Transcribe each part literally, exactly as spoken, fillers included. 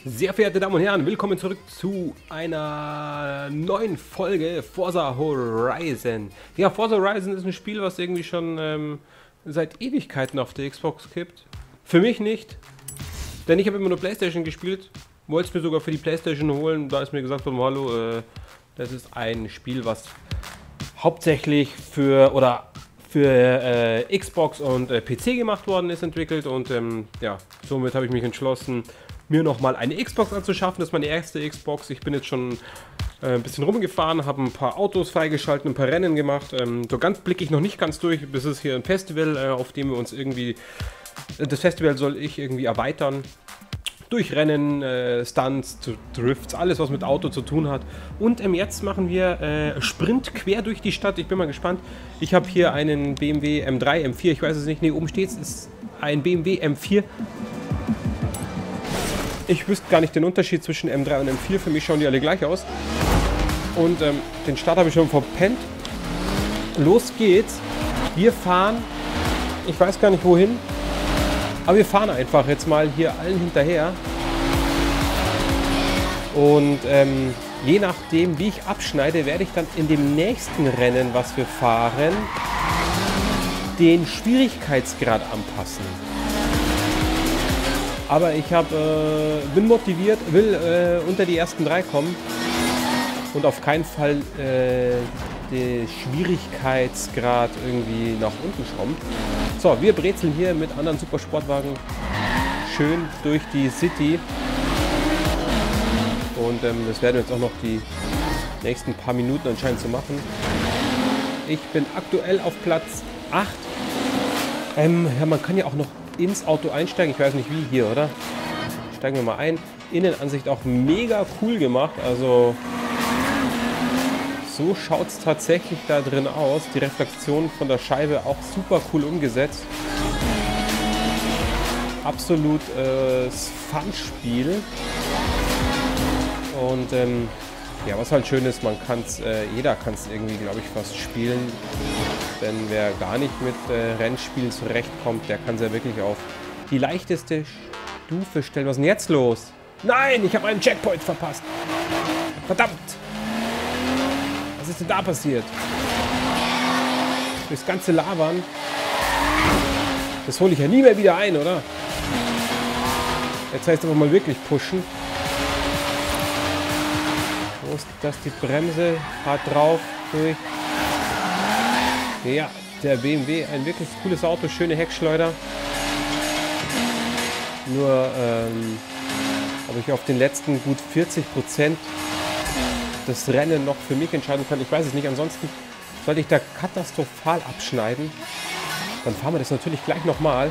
Sehr verehrte Damen und Herren, willkommen zurück zu einer neuen Folge Forza Horizon. Ja, Forza Horizon ist ein Spiel, was irgendwie schon ähm, seit Ewigkeiten auf der Xbox gibt. Für mich nicht, denn ich habe immer nur PlayStation gespielt, wollte es mir sogar für die PlayStation holen, da ist mir gesagt worden, hallo, äh, das ist ein Spiel, was hauptsächlich für, oder für äh, Xbox und äh, P C gemacht worden ist, entwickelt und ähm, ja, somit habe ich mich entschlossen, mir nochmal eine Xbox anzuschaffen. Das ist meine erste Xbox. Ich bin jetzt schon äh, ein bisschen rumgefahren, habe ein paar Autos freigeschaltet, ein paar Rennen gemacht. Ähm, so ganz blicke ich noch nicht ganz durch. Das ist hier ein Festival, äh, auf dem wir uns irgendwie... Das Festival soll ich irgendwie erweitern. Durch Rennen, äh, Stunts, Drifts, alles was mit Auto zu tun hat. Und ähm, jetzt machen wir äh, Sprint quer durch die Stadt. Ich bin mal gespannt. Ich habe hier einen B M W M drei, M vier, ich weiß es nicht. Ne, oben steht es, ist ein B M W M vier. Ich wüsste gar nicht den Unterschied zwischen M drei und M vier. Für mich schauen die alle gleich aus. Und ähm, den Start habe ich schon verpennt. Los geht's. Wir fahren, ich weiß gar nicht wohin, aber wir fahren einfach jetzt mal hier allen hinterher. Und ähm, je nachdem, wie ich abschneide, werde ich dann in dem nächsten Rennen, was wir fahren, den Schwierigkeitsgrad anpassen. Aber ich hab, äh, bin motiviert, will äh, unter die ersten drei kommen und auf keinen Fall äh, den Schwierigkeitsgrad irgendwie nach unten schrauben. So, wir brezeln hier mit anderen Supersportwagen schön durch die City. Und ähm, das werden wir jetzt auch noch die nächsten paar Minuten anscheinend so machen. Ich bin aktuell auf Platz acht. Ähm, ja, man kann ja auch noch ins Auto einsteigen. Ich weiß nicht wie hier, oder? Steigen wir mal ein. Innenansicht auch mega cool gemacht. Also so schaut es tatsächlich da drin aus. Die Reflexion von der Scheibe auch super cool umgesetzt. Absolut äh, Fun-Spiel. Und ähm, ja, was halt schön ist, man kann es, äh, jeder kann es irgendwie, glaube ich, fast spielen. Denn wer gar nicht mit äh, Rennspielen zurechtkommt, der kann es ja wirklich auf die leichteste Stufe stellen. Was ist denn jetzt los? Nein, ich habe einen Checkpoint verpasst. Verdammt! Was ist denn da passiert? Das ganze Labern. Das hole ich ja nie mehr wieder ein, oder? Jetzt heißt es aber mal wirklich pushen. Wo ist das? Die Bremse hart drauf, durch. Ja, der B M W, ein wirklich cooles Auto, schöne Heckschleuder. Nur ähm, ob ich auf den letzten gut vierzig Prozent das Rennen noch für mich entscheiden kann, ich weiß es nicht. Ansonsten sollte ich da katastrophal abschneiden. Dann fahren wir das natürlich gleich nochmal.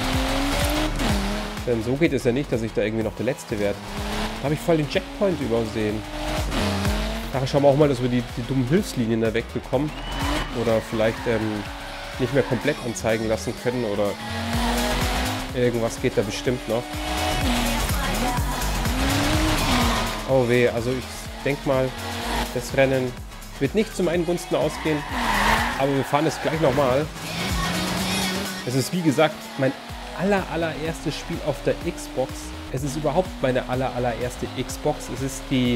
Denn so geht es ja nicht, dass ich da irgendwie noch der Letzte werde. Da habe ich voll den Checkpoint übersehen. Da schauen wir auch mal, dass wir die, die dummen Hilfslinien da wegbekommen. Oder vielleicht ähm, nicht mehr komplett anzeigen lassen können oder irgendwas geht da bestimmt noch. Oh weh, also ich denke mal, das Rennen wird nicht zu meinen Gunsten ausgehen, aber wir fahren es gleich nochmal. Es ist wie gesagt mein aller allererstes Spiel auf der Xbox. Es ist überhaupt meine aller allererste Xbox. Es ist die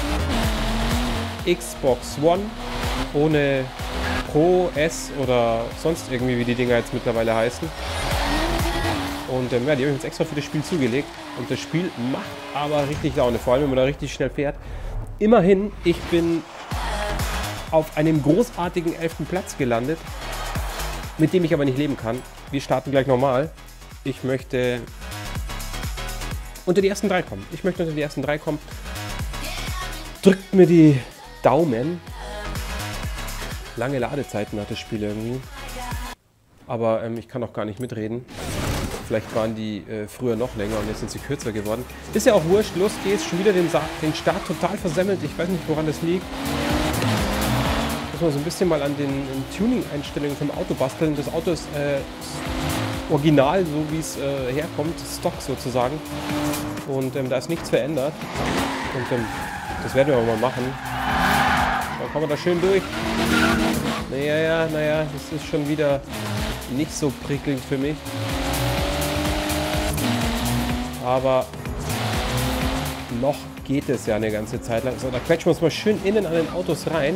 Xbox One ohne Pro, S oder sonst irgendwie, wie die Dinger jetzt mittlerweile heißen. Und ähm, ja, die habe ich jetzt extra für das Spiel zugelegt. Und das Spiel macht aber richtig Laune, vor allem wenn man da richtig schnell fährt. Immerhin, ich bin auf einem großartigen elften Platz gelandet, mit dem ich aber nicht leben kann. Wir starten gleich nochmal. Ich möchte unter die ersten drei kommen. Ich möchte unter die ersten drei kommen. Drückt mir die Daumen. Lange Ladezeiten hat das Spiel irgendwie. Aber ähm, ich kann auch gar nicht mitreden. Vielleicht waren die äh, früher noch länger und jetzt sind sie kürzer geworden. Ist ja auch wurscht. Los geht's. Schon wieder den, Sa den Start total versemmelt. Ich weiß nicht, woran das liegt. Muss man so ein bisschen mal an den Tuning-Einstellungen vom Auto basteln. Das Auto ist äh, original, so wie es äh, herkommt. Stock sozusagen. Und ähm, da ist nichts verändert. Und ähm, das werden wir aber mal machen. Dann kommen wir da schön durch. Naja, ja, naja, das ist schon wieder nicht so prickelnd für mich. Aber noch geht es ja eine ganze Zeit lang. So, da quetschen wir uns mal schön innen an den Autos rein.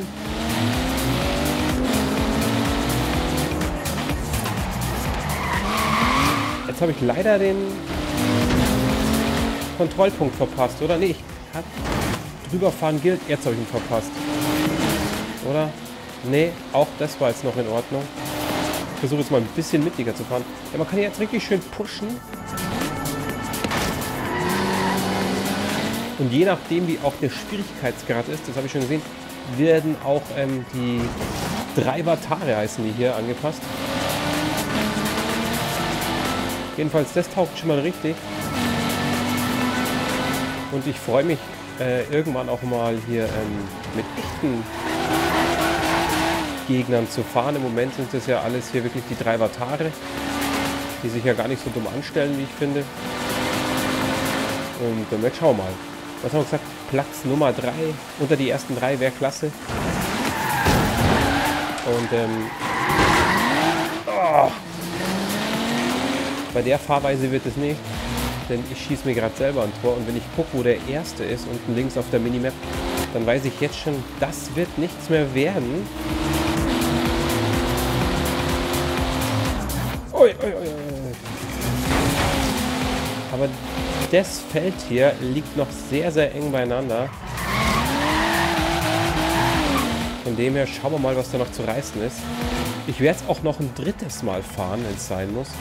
Jetzt habe ich leider den Kontrollpunkt verpasst, oder? Nee, ich hab drüberfahren gilt. Jetzt habe ich ihn verpasst. Oder? Nee, auch das war jetzt noch in Ordnung. Ich versuche jetzt mal ein bisschen mittiger zu fahren. Ja, man kann jetzt richtig schön pushen. Und je nachdem, wie auch der Schwierigkeitsgrad ist, das habe ich schon gesehen, werden auch ähm, die drei Vatare heißen die hier angepasst. Jedenfalls, das taugt schon mal richtig. Und ich freue mich äh, irgendwann auch mal hier ähm, mit echten Gegnern zu fahren. Im Moment sind das ja alles hier wirklich die drei Vatare, die sich ja gar nicht so dumm anstellen, wie ich finde. Und dann äh, schauen wir mal. Was haben wir gesagt? Platz Nummer drei. Unter die ersten drei wäre klasse. Und ähm, oh, bei der Fahrweise wird es nicht. Denn ich schieße mir gerade selber ein Tor. Und wenn ich gucke, wo der erste ist, unten links auf der Minimap, dann weiß ich jetzt schon, das wird nichts mehr werden. Ui, ui, ui. Aber das Feld hier liegt noch sehr, sehr eng beieinander. Von dem her schauen wir mal, was da noch zu reißen ist. Ich werde es auch noch ein drittes Mal fahren, wenn es sein muss.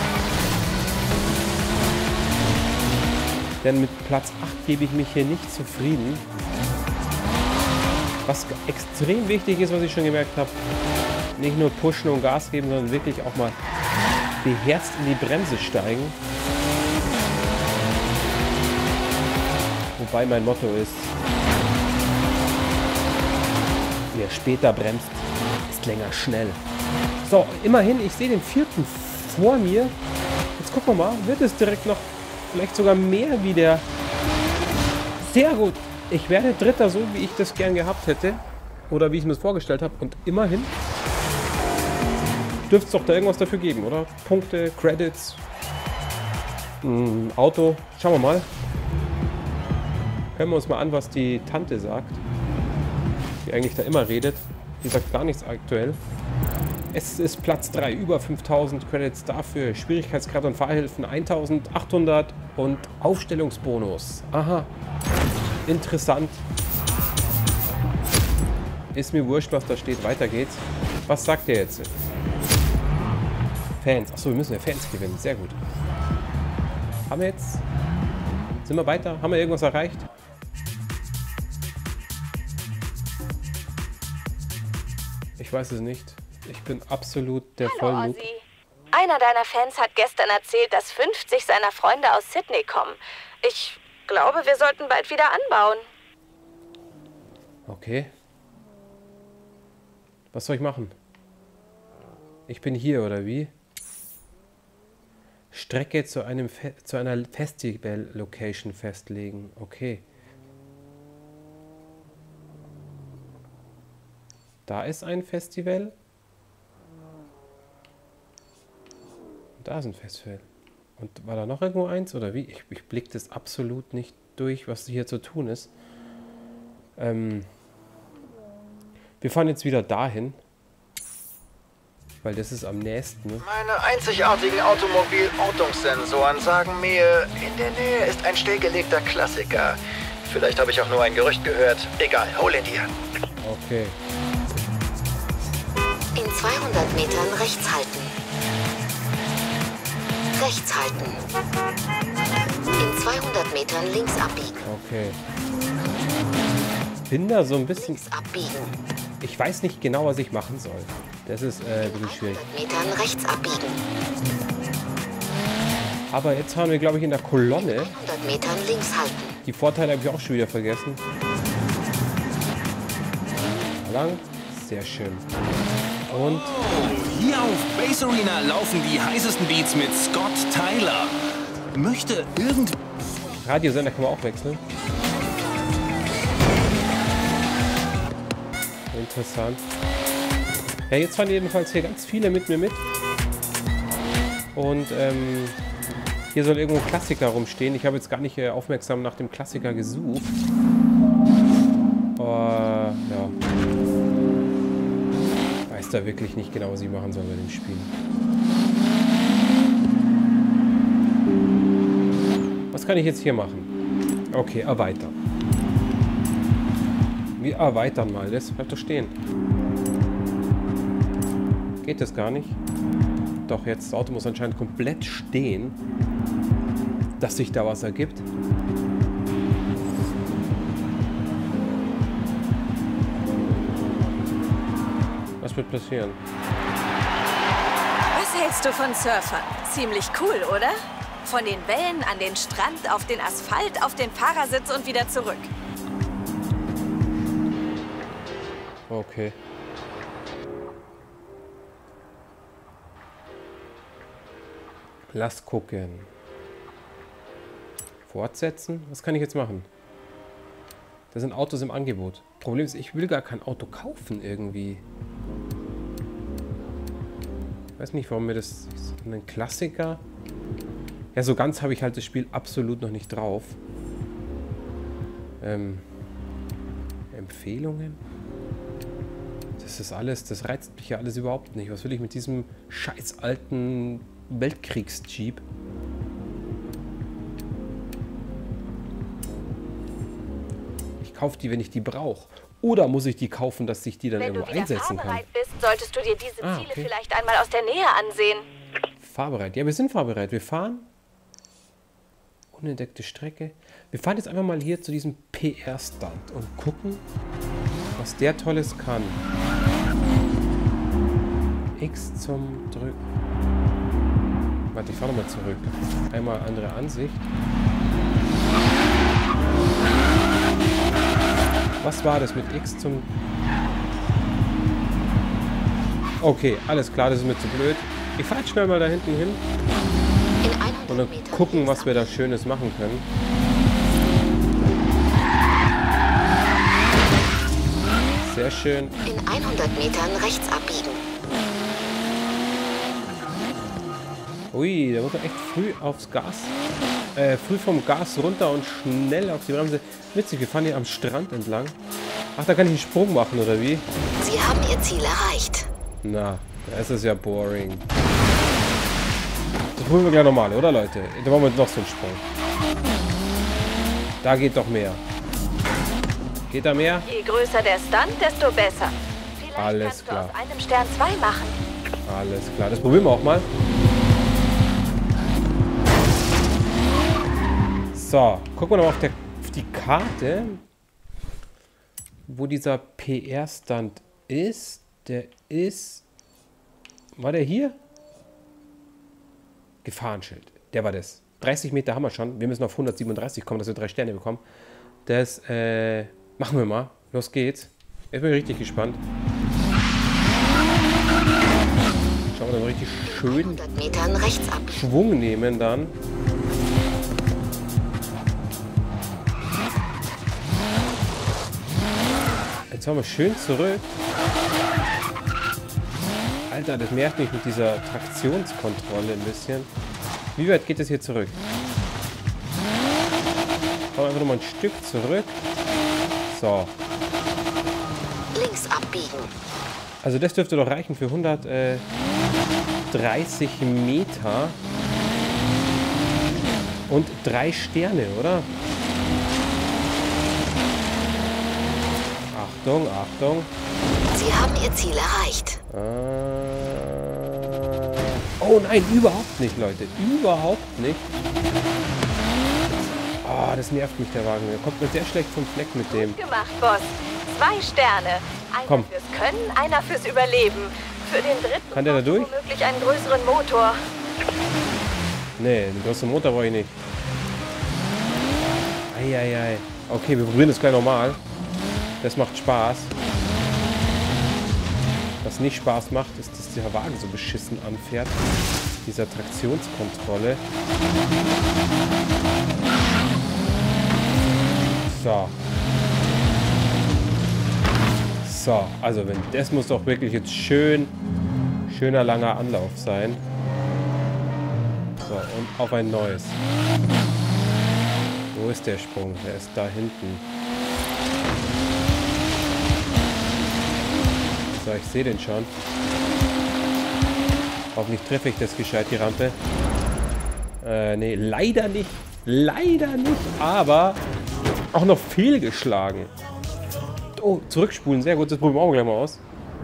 Denn mit Platz acht gebe ich mich hier nicht zufrieden. Was extrem wichtig ist, was ich schon gemerkt habe, nicht nur pushen und Gas geben, sondern wirklich auch mal beherzt in die Bremse steigen. Wobei mein Motto ist, wer später bremst, ist länger schnell. So, immerhin, ich sehe den vierten vor mir. Jetzt gucken wir mal, wird es direkt noch vielleicht sogar mehr wie der... Sehr gut. Ich werde Dritter, so wie ich das gern gehabt hätte. Oder wie ich mir das vorgestellt habe. Und immerhin dürfte es doch da irgendwas dafür geben, oder? Punkte, Credits, ein Auto. Schauen wir mal. Hören wir uns mal an, was die Tante sagt. Die eigentlich da immer redet. Die sagt gar nichts aktuell. Es ist Platz drei, über fünftausend Credits dafür. Schwierigkeitsgrad und Fahrhilfen eintausendachthundert und Aufstellungsbonus. Aha. Interessant. Ist mir wurscht, was da steht. Weiter geht's. Was sagt der jetzt? Fans. Achso, wir müssen ja Fans gewinnen. Sehr gut. Haben wir jetzt... Sind wir weiter? Haben wir irgendwas erreicht? Ich weiß es nicht. Ich bin absolut der Vollnoob. Einer deiner Fans hat gestern erzählt, dass fünfzig seiner Freunde aus Sydney kommen. Ich glaube, wir sollten bald wieder anbauen. Okay. Was soll ich machen? Ich bin hier, oder wie? Strecke zu, einem Fe zu einer Festival-Location festlegen. Okay. Da ist ein Festival. Da ist ein Festival. Und war da noch irgendwo eins, oder wie? Ich, ich blicke das absolut nicht durch, was hier zu tun ist. Ähm, wir fahren jetzt wieder dahin. Weil das ist am nächsten. Ne? Meine einzigartigen Automobil-Ortungssensoren sagen mir, in der Nähe ist ein stillgelegter Klassiker. Vielleicht habe ich auch nur ein Gerücht gehört. Egal, hol ihn dir. Okay. In zweihundert Metern rechts halten. Rechts halten. In zweihundert Metern links abbiegen. Okay. Bin da so ein bisschen... Links abbiegen. Ich weiß nicht genau, was ich machen soll. Das ist äh, ein bisschen schwierig. Metern rechts abbiegen. Aber jetzt haben wir, glaube ich, in der Kolonne... hundert Metern links halten. Die Vorteile habe ich auch schon wieder vergessen. Lang. Sehr schön. Und... Hier auf Bass Arena laufen die heißesten Beats mit Scott Tyler. Möchte irgend... Radiosender kann man auch wechseln. Interessant. Ja, jetzt fahren jedenfalls hier ganz viele mit mir mit. Und ähm, Hier soll irgendwo ein Klassiker rumstehen. Ich habe jetzt gar nicht äh, aufmerksam nach dem Klassiker gesucht. Aber, ja. Weiß da wirklich nicht genau, was ich machen soll bei dem Spiel. Was kann ich jetzt hier machen? Okay, erweitern. Wir erweitern mal. Das bleibt doch stehen. Geht das gar nicht? Doch, jetzt das Auto muss anscheinend komplett stehen, dass sich da was ergibt. Was wird passieren? Was hältst du von Surfern? Ziemlich cool, oder? Von den Wellen an den Strand, auf den Asphalt, auf den Fahrersitz und wieder zurück. Okay. Lass gucken. Fortsetzen? Was kann ich jetzt machen? Da sind Autos im Angebot. Problem ist, ich will gar kein Auto kaufen irgendwie. Ich weiß nicht, warum mir das... Ein Klassiker? Ja, so ganz habe ich halt das Spiel absolut noch nicht drauf. Ähm... Empfehlungen? Das ist alles... Das reizt mich ja alles überhaupt nicht. Was will ich mit diesem scheiß alten Weltkriegs-Jeep? Ich kaufe die, wenn ich die brauche. Oder muss ich die kaufen, dass ich die dann Wenn irgendwo du wieder einsetzen kann? fahrbereit bist, solltest du dir diese Ah, Ziele okay. vielleicht einmal aus der Nähe ansehen. Fahrbereit. Ja, wir sind fahrbereit. Wir fahren. Unentdeckte Strecke. Wir fahren jetzt einfach mal hier zu diesem P R-Stunt und gucken, was der Tolles kann. X zum Drücken. Warte, ich fahre nochmal zurück. Einmal andere Ansicht. Was war das mit X zum... Okay, alles klar, das ist mir zu blöd. Ich fahre jetzt schnell mal da hinten hin. Und dann gucken, was wir da Schönes machen können. Sehr schön. In hundert Metern rechts abbiegen. Ui, da muss man echt früh aufs Gas. Äh, früh vom Gas runter und schnell auf die Bremse. Witzig, wir fahren hier am Strand entlang. Ach, da kann ich einen Sprung machen, oder wie? Sie haben Ihr Ziel erreicht. Na, das ist ja boring. Das probieren wir gleich nochmal, oder Leute? Da machen wir jetzt noch so einen Sprung. Da geht doch mehr. Geht da mehr? Je größer der Stunt, desto besser. Vielleicht Alles kannst klar. du aus einem Stern zwei machen. Alles klar, das probieren wir auch mal. So, gucken wir noch auf, der, auf die Karte, wo dieser P R-Stand ist. Der ist... War der hier? Gefahrenschild. Der war das. dreißig Meter haben wir schon. Wir müssen auf hundertsiebenunddreißig kommen, dass wir drei Sterne bekommen. Das äh, machen wir mal. Los geht's. Jetzt bin ich richtig gespannt. Schauen wir dann richtig schön hundert Metern rechts abbiegen. Schwung nehmen dann. Jetzt fahren wir schön zurück. Alter, das nervt mich mit dieser Traktionskontrolle ein bisschen. Wie weit geht es hier zurück? Fahren wir einfach nochmal ein Stück zurück. So. Links abbiegen. Also das dürfte doch reichen für hundertdreißig Meter. Und drei Sterne, oder? Achtung, Achtung. Sie haben Ihr Ziel erreicht. Äh, oh nein, überhaupt nicht, Leute. Überhaupt nicht. Oh, das nervt mich, der Wagen. Der kommt mir sehr schlecht vom Fleck mit dem. Gut gemacht, Boss. Zwei Sterne. Einer Komm. fürs Können, einer fürs Überleben. Für den dritten Kann der da durch? womöglich einen größeren Motor. Nee, den großen Motor brauche ich nicht. Eieiei. Okay, wir probieren das gleich nochmal. Das macht Spaß. Was nicht Spaß macht, ist, dass der Wagen so beschissen anfährt. Dieser Traktionskontrolle. So. So, also wenn das muss doch wirklich jetzt schön, schöner langer Anlauf sein. So, und auf ein neues. Wo ist der Sprung? Der ist da hinten. So, ich sehe den schon. Hoffentlich treffe ich das gescheit, die Rampe. Äh, nee, leider nicht. Leider nicht, aber auch noch fehlgeschlagen. Oh, zurückspulen, sehr gut. Das probieren wir auch gleich mal aus.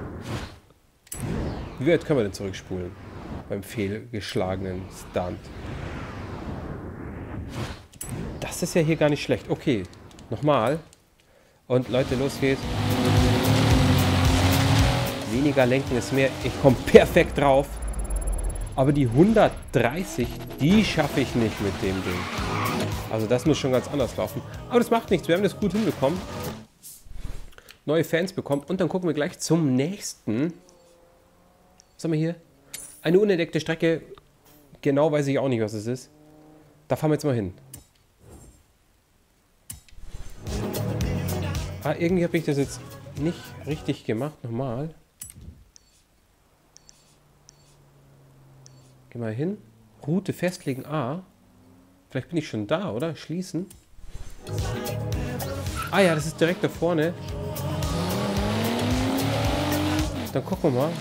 Wie weit können wir denn zurückspulen? Beim fehlgeschlagenen Stunt. Das ist ja hier gar nicht schlecht. Okay, nochmal. Und Leute, los geht's. Weniger lenken ist mehr. Ich komme perfekt drauf. Aber die hundertdreißig, die schaffe ich nicht mit dem Ding. Also das muss schon ganz anders laufen. Aber das macht nichts. Wir haben das gut hinbekommen. Neue Fans bekommen. Und dann gucken wir gleich zum nächsten. Was haben wir hier? Eine unentdeckte Strecke. Genau weiß ich auch nicht, was es ist. Da fahren wir jetzt mal hin. Ah, irgendwie habe ich das jetzt nicht richtig gemacht. Nochmal. Geh mal hin. Route festlegen. Ah. Vielleicht bin ich schon da, oder? Schließen. Ah ja, das ist direkt da vorne. Dann gucken wir mal,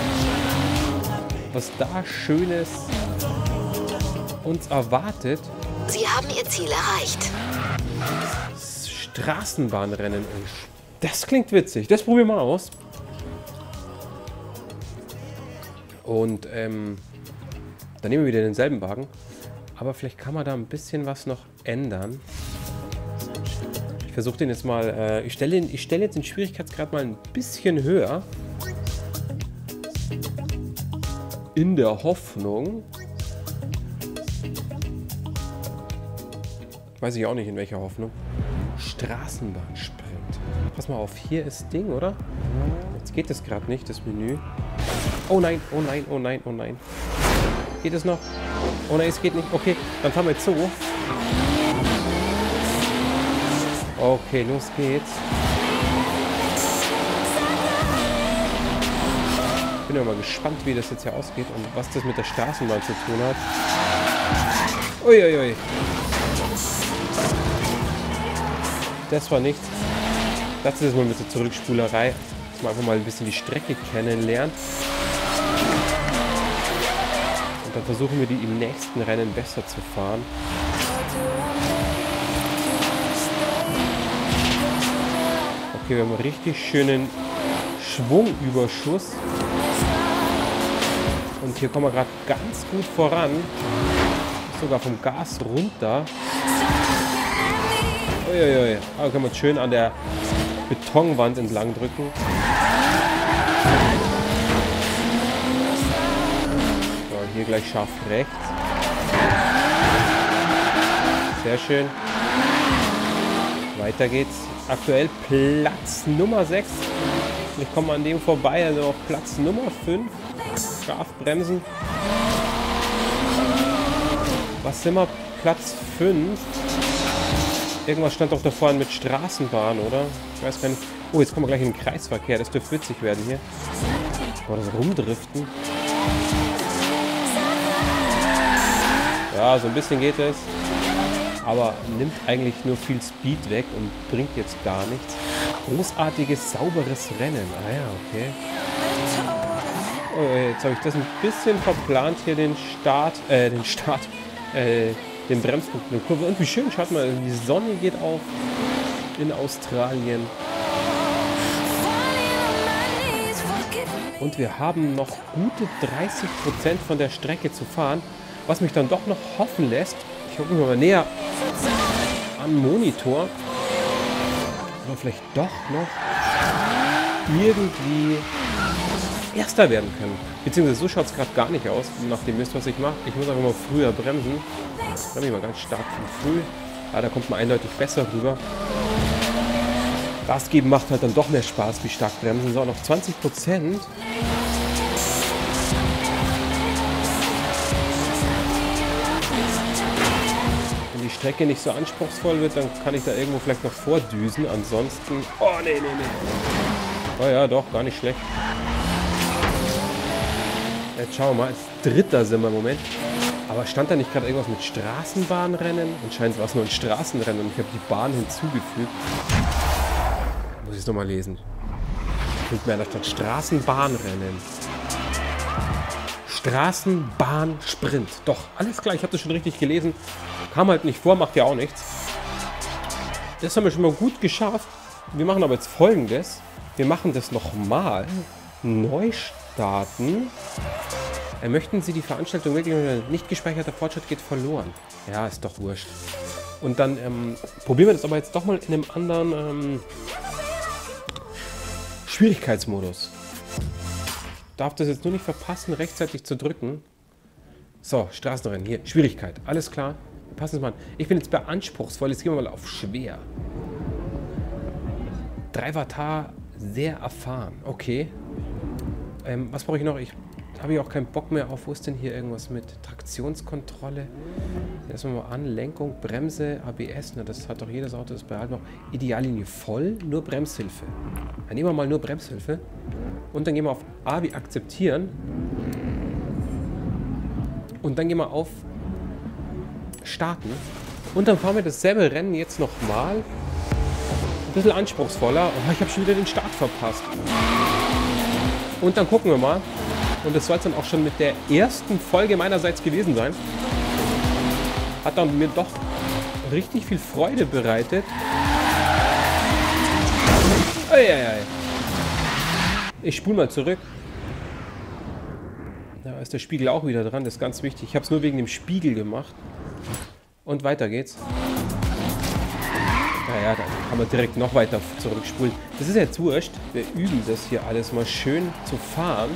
was da Schönes uns erwartet. Sie haben Ihr Ziel erreicht. Straßenbahnrennen. Das klingt witzig. Das probieren wir mal aus. Und ähm, dann nehmen wir wieder denselben Wagen. Aber vielleicht kann man da ein bisschen was noch ändern. Ich versuche den jetzt mal... Äh, ich stelle ich stell jetzt den Schwierigkeitsgrad mal ein bisschen höher. In der Hoffnung... Weiß ich auch nicht, in welcher Hoffnung. Straßenbahnsprint. Pass mal auf, hier ist Ding, oder? Jetzt geht es gerade nicht, das Menü. Oh nein, oh nein, oh nein, oh nein. Geht es noch? Oh nein, es geht nicht. Okay, dann fahren wir jetzt so. Okay, los geht's. Ich bin ja mal gespannt, wie das jetzt hier ausgeht und was das mit der Straßenbahn zu tun hat. Uiuiui. Ui, ui. Das war nichts. Das ist mal mit der Zurückspulerei. Dass man einfach mal ein bisschen die Strecke kennenlernt. Und dann versuchen wir die im nächsten Rennen besser zu fahren. Okay, wir haben einen richtig schönen Schwungüberschuss. Und hier kommen wir gerade ganz gut voran. Sogar vom Gas runter. Uiuiui. Da können wir uns schön an der Betonwand entlang drücken. So, hier gleich scharf rechts. Sehr schön. Weiter geht's. Aktuell Platz Nummer sechs. Ich komme an dem vorbei, also auf Platz Nummer fünf. Scharf bremsen. Was sind wir? Platz fünf. Irgendwas stand doch da vorne mit Straßenbahn, oder? Ich weiß gar nicht. Oh, jetzt kommen wir gleich in den Kreisverkehr. Das dürfte witzig werden hier. Boah, das Rumdriften. Ja, so ein bisschen geht es. Aber nimmt eigentlich nur viel Speed weg und bringt jetzt gar nichts. Großartiges, sauberes Rennen. Ah ja, okay. Oh, jetzt habe ich das ein bisschen verplant hier, den Start, äh, den Start, äh, den Bremspunkt in der Kurve. Und wie schön, schaut mal, die Sonne geht auf in Australien. Und wir haben noch gute dreißig Prozent von der Strecke zu fahren, was mich dann doch noch hoffen lässt. Ich hoffe mal näher am Monitor. Aber vielleicht doch noch irgendwie Erster werden können. Beziehungsweise so schaut es gerade gar nicht aus, nach dem Mist, was ich mache. Ich muss einfach mal früher bremsen. Da bin ich mal ganz stark von früh. Ja, da kommt man eindeutig besser rüber. Gas geben macht halt dann doch mehr Spaß, wie stark bremsen. So, noch zwanzig Prozent. Wenn die Strecke nicht so anspruchsvoll wird, dann kann ich da irgendwo vielleicht noch vordüsen. Ansonsten... Oh, nee, nee, nee. Oh ja, doch, gar nicht schlecht. Jetzt schauen wir mal. Als Dritter sind wir im Moment. Aber stand da nicht gerade irgendwas mit Straßenbahnrennen? Anscheinend war es nur ein Straßenrennen und ich habe die Bahn hinzugefügt. Muss ich es nochmal lesen. Mit mir da statt Straßenbahnrennen. Straßenbahn-Sprint. Doch, alles klar, ich habe das schon richtig gelesen. Kam halt nicht vor, macht ja auch nichts. Das haben wir schon mal gut geschafft. Wir machen aber jetzt Folgendes. Wir machen das nochmal. Neu starten. Äh, möchten Sie die Veranstaltung wirklich nicht gespeicherter Fortschritt geht verloren? Ja, ist doch wurscht. Und dann ähm, probieren wir das aber jetzt doch mal in einem anderen ähm, Schwierigkeitsmodus. Darf das jetzt nur nicht verpassen, rechtzeitig zu drücken. So, Straßenrennen. Hier, Schwierigkeit. Alles klar. Wir passen es mal an. Ich bin jetzt bei anspruchsvoll. Jetzt gehen wir mal auf schwer. Drivatar sehr erfahren. Okay. Ähm, was brauche ich noch? Ich habe ja auch keinen Bock mehr auf. Wo ist denn hier irgendwas mit Traktionskontrolle? Erstmal mal an. Lenkung, Bremse, A B S. Na, das hat doch jedes Auto. Das behalten wir. Ideallinie voll, nur Bremshilfe. Dann nehmen wir mal nur Bremshilfe. Und dann gehen wir auf A wie akzeptieren. Und dann gehen wir auf starten. Und dann fahren wir dasselbe Rennen jetzt nochmal. Ein bisschen anspruchsvoller. Oh, ich habe schon wieder den Start verpasst. Und dann gucken wir mal. Und das soll es dann auch schon mit der ersten Folge meinerseits gewesen sein. Hat dann mir doch richtig viel Freude bereitet. Eieiei. Ich spule mal zurück. Da ist der Spiegel auch wieder dran. Das ist ganz wichtig. Ich habe es nur wegen dem Spiegel gemacht. Und weiter geht's. Naja, da kann man direkt noch weiter zurückspulen. Das ist jetzt wurscht. Wir üben das hier alles mal schön zu fahren.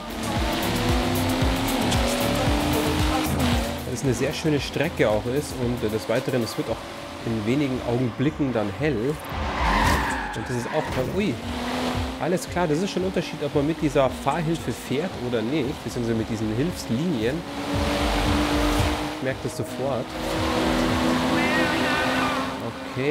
Weil es eine sehr schöne Strecke auch ist. Und des Weiteren, es wird auch in wenigen Augenblicken dann hell. Und das ist auch toll. Ui. Alles klar, das ist schon ein Unterschied, ob man mit dieser Fahrhilfe fährt oder nicht, beziehungsweise mit diesen Hilfslinien. Ich merke das sofort. Okay.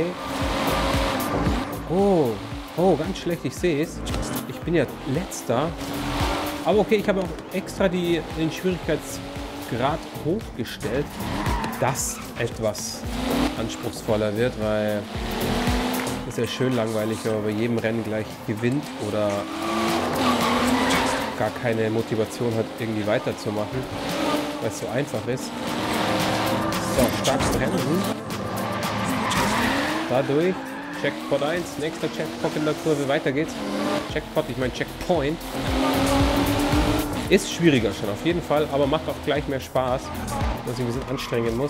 Oh, oh, ganz schlecht, ich sehe es. Ich bin ja letzter. Aber okay, ich habe auch extra die, den Schwierigkeitsgrad hochgestellt, dass etwas anspruchsvoller wird, weil ist ja schön langweilig, wenn man bei jedem Rennen gleich gewinnt oder gar keine Motivation hat, irgendwie weiterzumachen, weil es so einfach ist. So, starkes Rennen. Dadurch, Checkpot eins, nächster Checkpot in der Kurve, weiter geht's. Checkpot, ich meine Checkpoint. Ist schwieriger schon, auf jeden Fall, aber macht auch gleich mehr Spaß, dass ich ein bisschen anstrengen muss.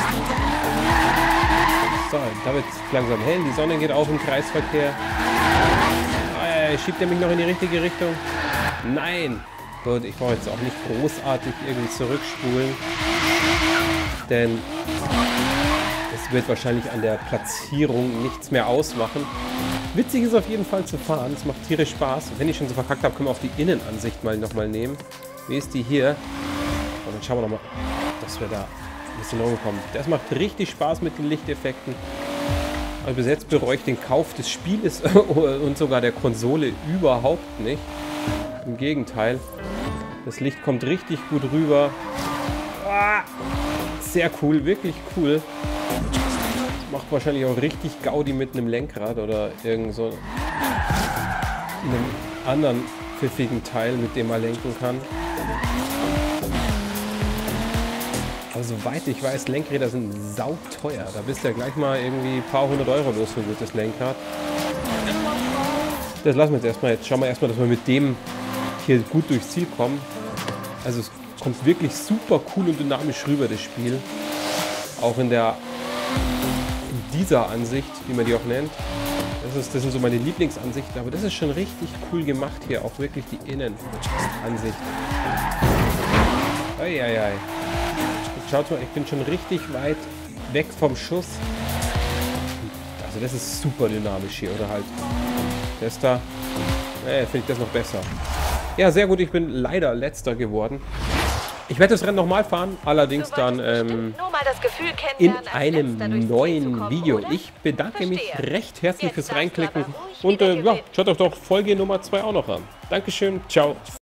So, da wird es langsam hell, die Sonne geht auf im Kreisverkehr. Äh, schiebt er mich noch in die richtige Richtung? Nein! Gut, ich brauche jetzt auch nicht großartig irgendwie zurückspulen, denn es wird wahrscheinlich an der Platzierung nichts mehr ausmachen. Witzig ist auf jeden Fall zu fahren, es macht tierisch Spaß. Wenn ich schon so verkackt habe, können wir auch die Innenansicht mal nochmal nehmen. Wie ist die hier? Und dann schauen wir nochmal, dass wir da ein bisschen rumkommen. Das macht richtig Spaß mit den Lichteffekten. Aber bis jetzt bereue ich den Kauf des Spieles und sogar der Konsole überhaupt nicht. Im Gegenteil. Das Licht kommt richtig gut rüber. Sehr cool, wirklich cool. Macht wahrscheinlich auch richtig Gaudi mit einem Lenkrad oder irgend so einem anderen pfiffigen Teil, mit dem man lenken kann. Aber soweit ich weiß, Lenkräder sind sauteuer. Da bist du ja gleich mal irgendwie ein paar hundert Euro los für ein gutes Lenkrad. Das lassen wir jetzt erstmal. Jetzt schauen wir erstmal, dass wir mit dem hier gut durchs Ziel kommen. Also es kommt wirklich super cool und dynamisch rüber, das Spiel. Auch in der in dieser Ansicht, wie man die auch nennt. Das, ist, das sind so meine Lieblingsansichten, aber das ist schon richtig cool gemacht hier. Auch wirklich die Innenansicht. Eieiei. Schaut mal, ich bin schon richtig weit weg vom Schuss. Also das ist super dynamisch hier, oder halt das da. Äh, finde ich das noch besser. Ja, sehr gut, ich bin leider letzter geworden. Ich werde das Rennen nochmal fahren, allerdings dann ähm, in einem neuen Video. Ich bedanke mich recht herzlich fürs Reinklicken und äh, ja, schaut euch doch Folge Nummer zwei auch noch an. Dankeschön, ciao.